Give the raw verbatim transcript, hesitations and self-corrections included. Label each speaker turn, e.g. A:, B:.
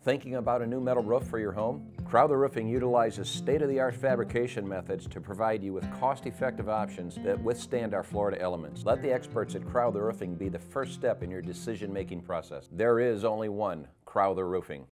A: Thinking about a new metal roof for your home? Crowther Roofing utilizes state-of-the-art fabrication methods to provide you with cost-effective options that withstand our Florida elements. Let the experts at Crowther Roofing be the first step in your decision-making process. There is only one Crowther Roofing.